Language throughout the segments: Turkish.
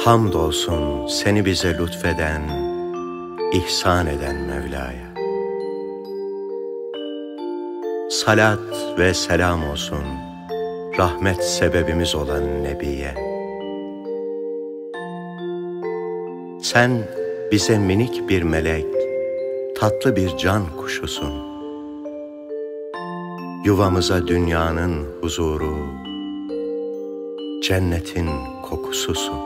Hamdolsun seni bize lütfeden, ihsan eden Mevla'ya. Salat ve selam olsun rahmet sebebimiz olan Nebi'ye. Sen bize minik bir melek, tatlı bir can kuşusun. Yuvamıza dünyanın huzuru, cennetin kokususun.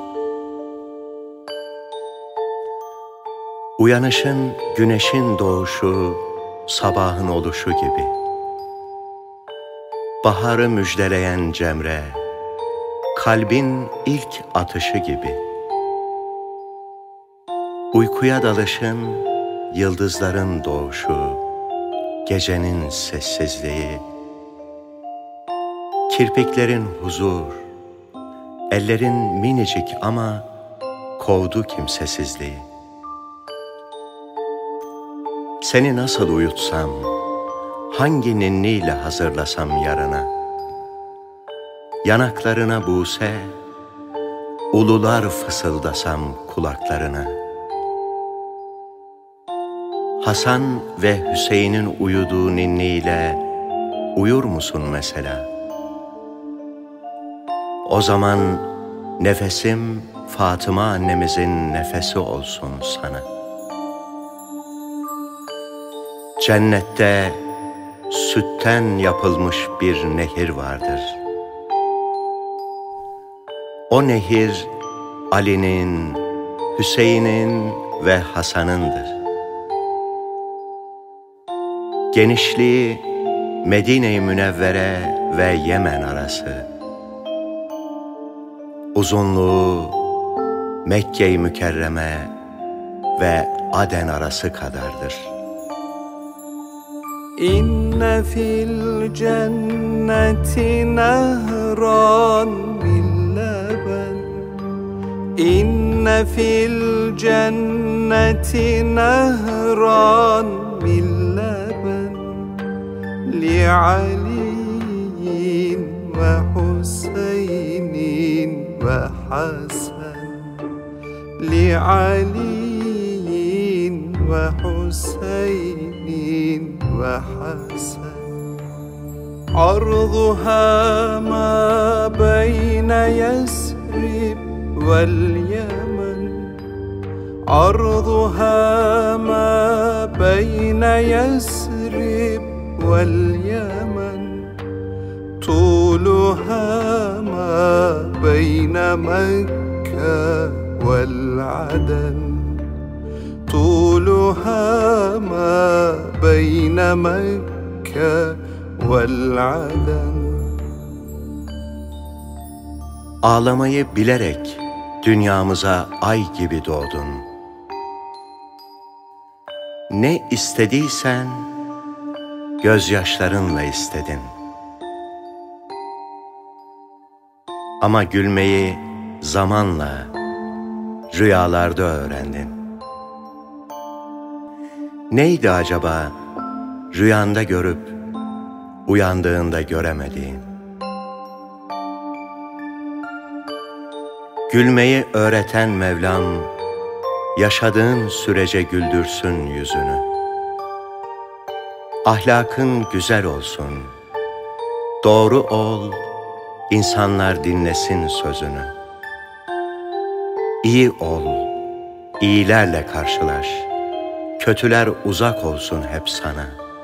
Uyanışın güneşin doğuşu, sabahın oluşu gibi. Baharı müjdeleyen cemre, kalbin ilk atışı gibi. Uykuya dalışın, yıldızların doğuşu, gecenin sessizliği. Kirpiklerin huzur, ellerin minicik ama kovdu kimsesizliği. Seni nasıl uyutsam, hangi ninniyle hazırlasam yarına? Yanaklarına buse, ulular fısıldasam kulaklarına. Hasan ve Hüseyin'in uyuduğu ninniyle uyur musun mesela? O zaman nefesim Fatıma annemizin nefesi olsun sana. Cennette sütten yapılmış bir nehir vardır. O nehir Ali'nin, Hüseyin'in ve Hasan'ındır. Genişliği Medine-i Münevvere ve Yemen arası. Uzunluğu Mekke-i Mükerreme ve Aden arası kadardır. İnne fil cenneti nehran min leben. İnne fil cenneti nehran min leben. Li Ali'in ve Hüseyin'in ve Hasan. Li Ali'in ve Hüseyin'in ve Hasan. Arduha ma beyne Yesrib vel Yemen. Arduha ma beyne Yesrib vel Yemen. Tuluha ma beyne Mekke vel Aden. طولها ما بين مكة والعدن. Ağlamayı bilerek dünyamıza ay gibi doğdun. Ne istediysen gözyaşlarınla istedin. Ama gülmeyi zamanla, rüyalarda öğrendin. Neydi acaba rüyanda görüp uyandığında göremediğin? Gülmeyi öğreten Mevlam, yaşadığın sürece güldürsün yüzünü. Ahlakın güzel olsun, doğru ol, insanlar dinlesin sözünü. İyi ol, iyilerle karşılaş. Kötüler uzak olsun hep sana.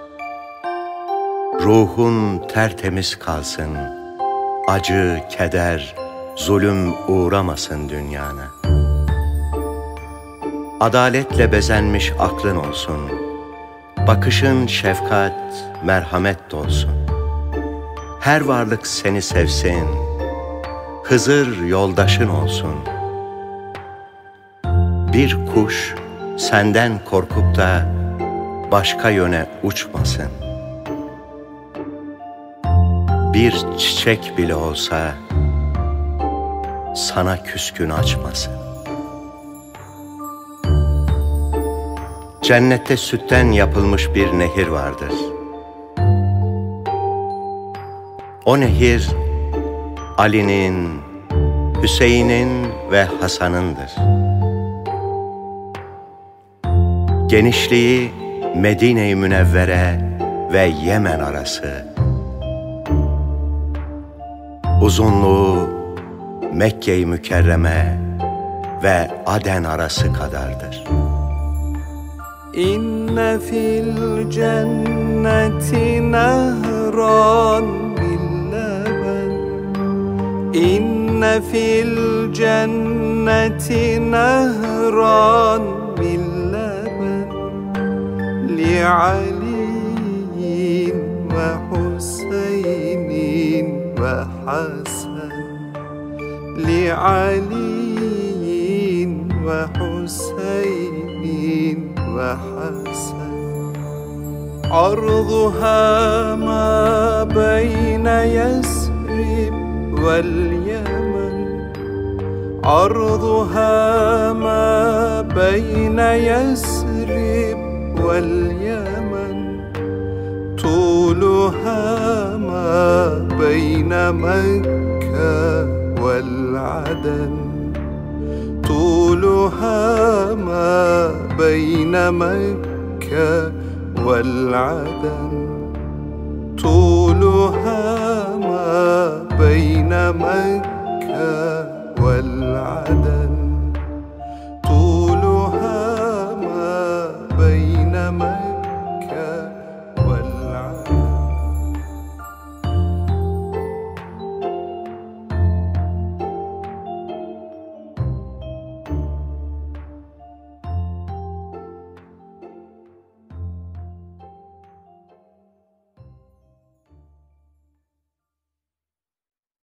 Ruhun tertemiz kalsın, acı, keder, zulüm uğramasın dünyana. Adaletle bezenmiş aklın olsun, bakışın şefkat, merhamet dolsun. Her varlık seni sevsin, Hızır yoldaşın olsun. Bir kuş senden korkup da başka yöne uçmasın. Bir çiçek bile olsa sana küskün açmasın. Cennette sütten yapılmış bir nehir vardır. O nehir Ali'nin, Hüseyin'in ve Hasan'ındır. Genişliği Medine-i Münevvere ve Yemen arası, uzunluğu Mekke-i Mükerreme ve Aden arası kadardır. İnne fil cenneti nehran min leben. İnne fil cenneti nehran min leben. Li Ali'in ve Hüseyin'in ve Hasan. Li Ali'in ve Hüseyin'in ve Hasan. Arduha ma beyne Yesrib vel Yemen. Arduha ma beyne Yesrib vel Yemen. Tuluha ma beyne Mekke vel Aden. طولها ما بين مكة والعدن. طولها ما بين مكة والعدن.